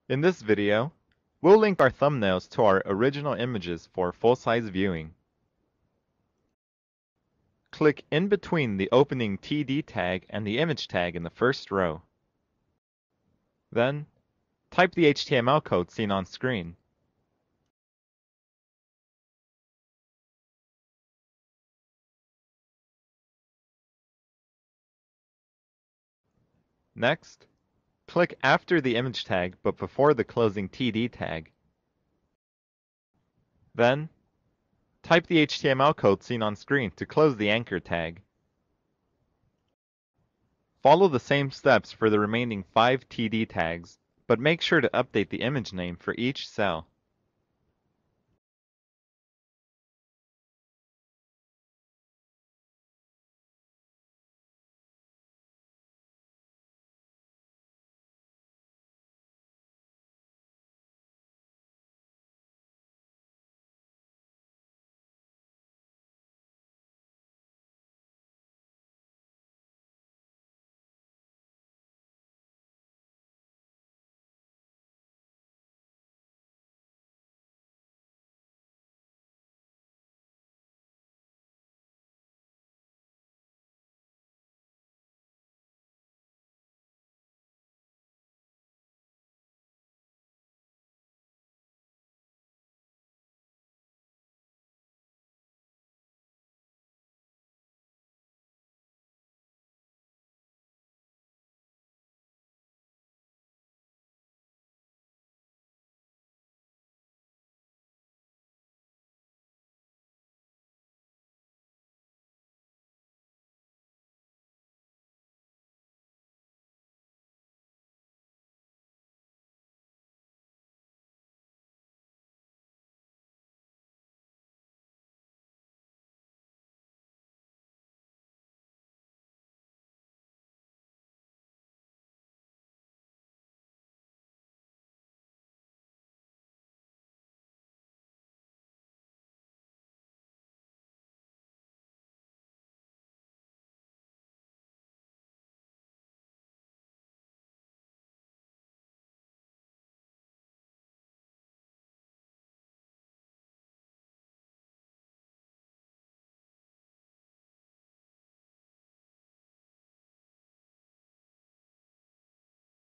In this video, we'll link our thumbnails to our original images for full-size viewing. Click in between the opening TD tag and the image tag in the first row. Then, type the HTML code seen on screen. Next, click after the image tag but before the closing TD tag. Then, type the HTML code seen on screen to close the anchor tag. Follow the same steps for the remaining 5 TD tags, but make sure to update the image name for each cell.